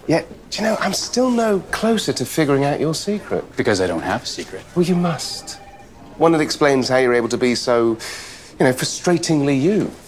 Yet, do you know, I'm still no closer to figuring out your secret. Because I don't have a secret. Well, you must. One that explains how you're able to be so, frustratingly you.